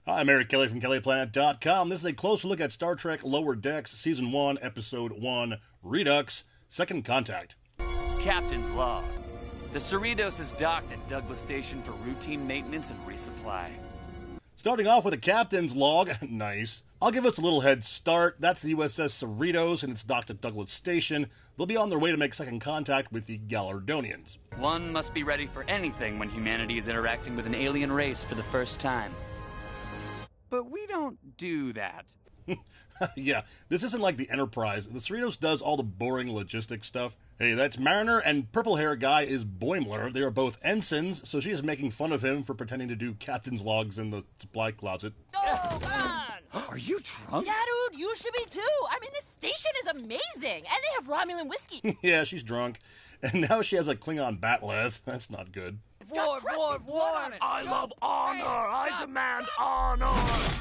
Hi, I'm Eric Kelly from KellyPlanet.com. This is a closer look at Star Trek Lower Decks, Season 1, Episode 1, Redux, Second Contact. Captain's log. The Cerritos is docked at Douglas Station for routine maintenance and resupply. Starting off with a captain's log. Nice. I'll give us a little head start. That's the USS Cerritos, and it's docked at Douglas Station. They'll be on their way to make second contact with the Galardonians. One must be ready for anything when humanity is interacting with an alien race for the first time. But we don't do that. Yeah, this isn't like the Enterprise. The Cerritos does all the boring logistic stuff. Hey, that's Mariner, and purple hair guy is Boimler. They are both ensigns, so she is making fun of him for pretending to do captain's logs in the supply closet. Oh, man! Are you drunk? Yeah, dude, you should be too. I mean, this station is amazing, and they have Romulan whiskey. Yeah, she's drunk. And now she has a Klingon bat'leth. That's not good. War! I love honor. I demand honor.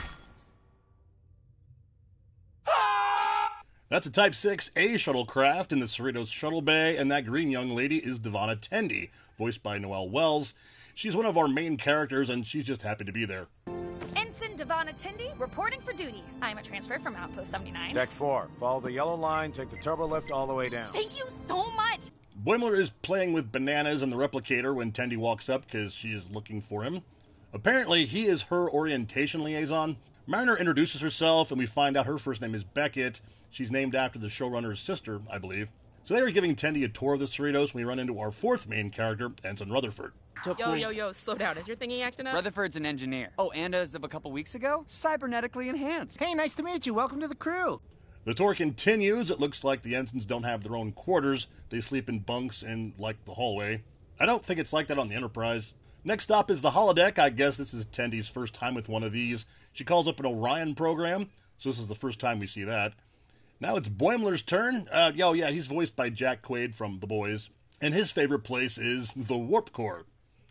That's a Type 6A shuttlecraft in the Cerritos shuttle bay, and that green young lady is Devana Tendi, voiced by Noelle Wells. She's one of our main characters, and she's just happy to be there. Ensign Devana Tendi, reporting for duty. I'm a transfer from Outpost 79. Deck 4. Follow the yellow line, take the turbo lift all the way down. Thank you so much. Boimler is playing with bananas in the replicator when Tendi walks up because she is looking for him. Apparently, he is her orientation liaison. Mariner introduces herself, and we find out her first name is Beckett. She's named after the showrunner's sister, I believe. So they are giving Tendi a tour of the Cerritos when we run into our fourth main character, Ensign Rutherford. Yo, slow down. Is your thingy acting up? Rutherford's an engineer. Oh, and as of a couple weeks ago, cybernetically enhanced. Hey, nice to meet you. Welcome to the crew. The tour continues. It looks like the ensigns don't have their own quarters. They sleep in bunks in, like, the hallway. I don't think it's like that on the Enterprise. Next stop is the holodeck. I guess this is Tendi's first time with one of these. She calls up an Orion program, so this is the first time we see that. Now it's Boimler's turn. He's voiced by Jack Quaid from The Boys. And his favorite place is the Warp Core.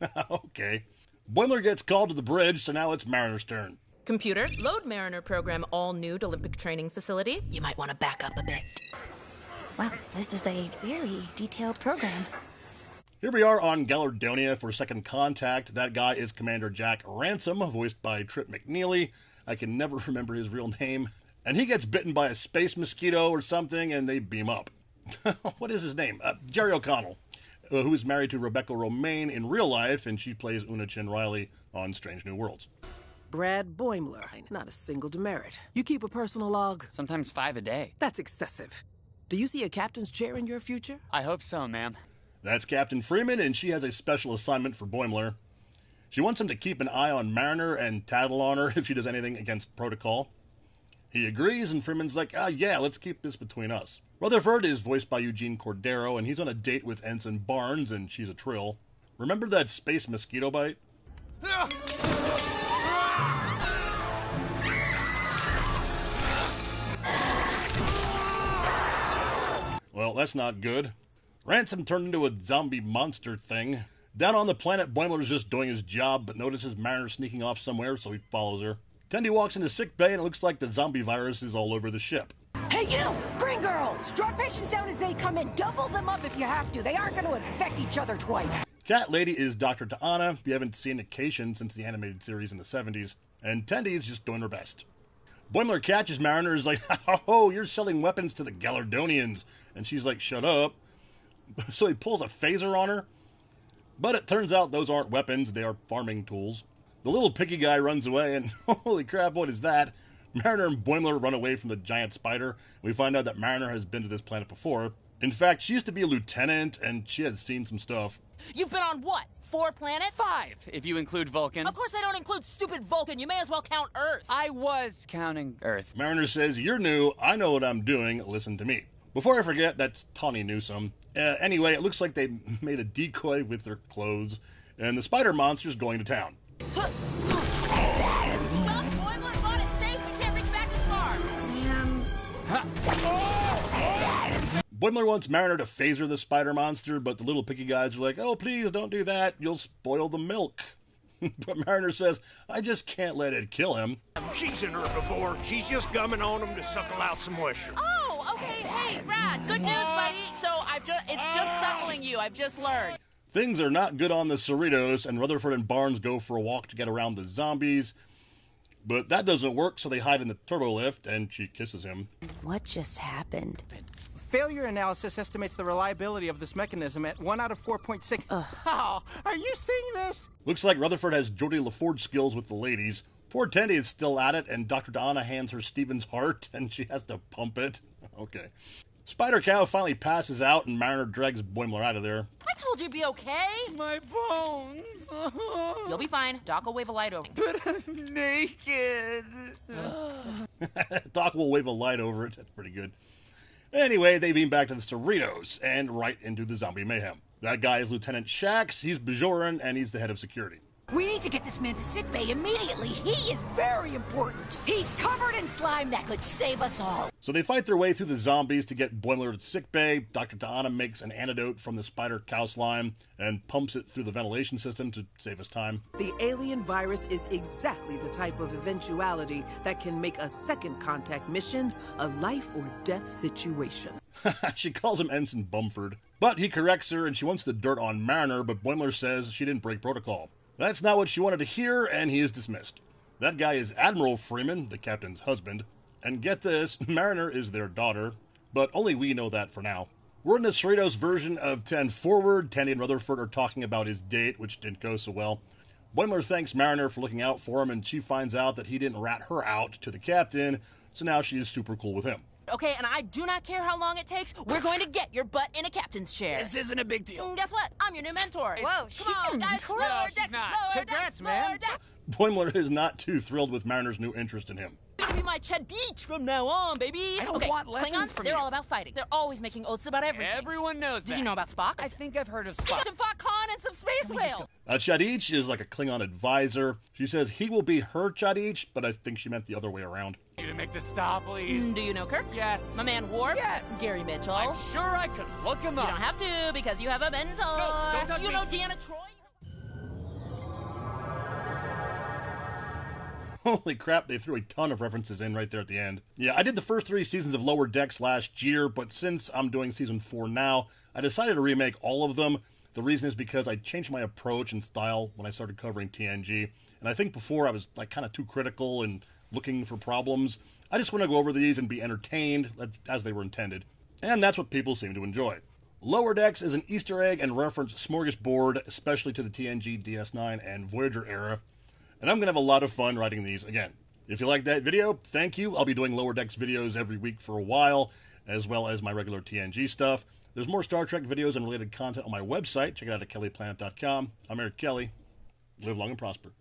Okay. Boimler gets called to the bridge, so now it's Mariner's turn. Computer, load Mariner program all new to Olympic training facility. You might want to back up a bit. Wow, this is a very detailed program. Here we are on Galardonia for Second Contact. That guy is Commander Jack Ransom, voiced by Trip McNeely. I can never remember his real name. And he gets bitten by a space mosquito or something, and they beam up. What is his name? Jerry O'Connell, who is married to Rebecca Romaine in real life, and she plays Una Chin Riley on Strange New Worlds. Brad Boimler, not a single demerit. You keep a personal log? Sometimes 5 a day. That's excessive. Do you see a captain's chair in your future? I hope so, ma'am. That's Captain Freeman, and she has a special assignment for Boimler. She wants him to keep an eye on Mariner and tattle on her if she does anything against protocol. He agrees, and Freeman's like, yeah, let's keep this between us. Rutherford is voiced by Eugene Cordero, and he's on a date with Ensign Barnes, and she's a trill. Remember that space mosquito bite? Well, that's not good. Ransom turned into a zombie monster thing. Down on the planet, Boimler's just doing his job, but notices Mariner sneaking off somewhere, so he follows her. Tendi walks into sick bay, and it looks like the zombie virus is all over the ship. Hey, you! Green girl! Drop patients down as they come in. Double them up if you have to. They aren't going to infect each other twice. Cat Lady is Dr. Ta'ana. We haven't seen Acacian since the animated series in the 70s. And Tendi is just doing her best. Boimler catches Mariner, is like, oh, you're selling weapons to the Galardonians. And she's like, shut up. So he pulls a phaser on her. But it turns out those aren't weapons, they are farming tools. The little piggy guy runs away, and holy crap, what is that? Mariner and Boimler run away from the giant spider. We find out that Mariner has been to this planet before. In fact, she used to be a lieutenant, and she had seen some stuff. You've been on what? 4 planets? 5, if you include Vulcan. Of course I don't include stupid Vulcan. You may as well count Earth. I was counting Earth. Mariner says, you're new, I know what I'm doing, listen to me. Before I forget, that's Tawny Newsome. Anyway, it looks like they made a decoy with their clothes, and the spider monster's going to town. Boimler thought it's safe. We can't reach back as far. Boimler wants Mariner to phaser the spider monster, but the little picky guys are like, oh, please don't do that. You'll spoil the milk. But Mariner says, I just can't let it kill him. She's an herbivore. She's just gumming on them to suckle out some moisture. Oh, okay. Hey, Brad, good news, buddy. So it's just suckling you. I've just learned. Things are not good on the Cerritos, and Rutherford and Barnes go for a walk to get around the zombies. But that doesn't work, so they hide in the turbo lift, and she kisses him. What just happened? Failure analysis estimates the reliability of this mechanism at 1 out of 4.6. Oh, are you seeing this? Looks like Rutherford has Geordie LaForge skills with the ladies. Poor Tendy is still at it, and Dr. Donna hands her Steven's heart, and she has to pump it. Okay. Spider Cow finally passes out, and Mariner drags Boimler out of there. I told you to be okay. My bones. You'll be fine. Doc will wave a light over. But I'm naked. Doc will wave a light over it. That's pretty good. Anyway, they beam back to the Cerritos and right into the zombie mayhem. That guy is Lieutenant Shax, he's Bajoran, and he's the head of security. We need to get this man to sickbay immediately. He is very important. He's covered in slime that could save us all. So they fight their way through the zombies to get Boimler to sickbay. Dr. Ta'ana makes an antidote from the spider cow slime and pumps it through the ventilation system to save us time. The alien virus is exactly the type of eventuality that can make a second contact mission a life or death situation. She calls him Ensign Bumford. But he corrects her and she wants the dirt on Mariner, but Boimler says she didn't break protocol. That's not what she wanted to hear, and he is dismissed. That guy is Admiral Freeman, the captain's husband. And get this, Mariner is their daughter, but only we know that for now. We're in the Cerritos version of 10 Forward. Tandy and Rutherford are talking about his date, which didn't go so well. Boimler thanks Mariner for looking out for him, and she finds out that he didn't rat her out to the captain, so now she is super cool with him. Okay, and I do not care how long it takes. We're going to get your butt in a captain's chair. This isn't a big deal. And guess what? I'm your new mentor. Whoa, she's your mentor? Lower she's decks, not. lower Congrats, decks, man. lower decks. Boimler is not too thrilled with Mariner's new interest in him. You're gonna be my Chadich from now on, baby. I don't okay, want lessons Klingons, from they're you. all about fighting. They're always making oaths about everything. Everyone knows that. Did you know about Spock? I think I've heard of He's Spock. some Spock Khan and some space whale. Chadich is like a Klingon advisor. She says he will be her Chadich, but I think she meant the other way around. You to make this stop, please. Do you know Kirk? Yes. My man Worf? Yes. Gary Mitchell? I'm sure I could look him You up. don't have to because you have a mentor. No, don't touch Do you me. know Deanna Troy? Holy crap, they threw a ton of references in right there at the end. Yeah, I did the first 3 seasons of Lower Decks last year, but since I'm doing season 4 now, I decided to remake all of them. The reason is because I changed my approach and style when I started covering TNG. And I think before I was like kind of too critical and looking for problems. I just want to go over these and be entertained as they were intended. And that's what people seem to enjoy. Lower Decks is an Easter egg and reference smorgasbord, especially to the TNG, DS9, and Voyager era. And I'm going to have a lot of fun writing these again. If you like that video, thank you. I'll be doing Lower Decks videos every week for a while, as well as my regular TNG stuff. There's more Star Trek videos and related content on my website. Check it out at kellyplanet.com. I'm Eric Kelly. Live long and prosper.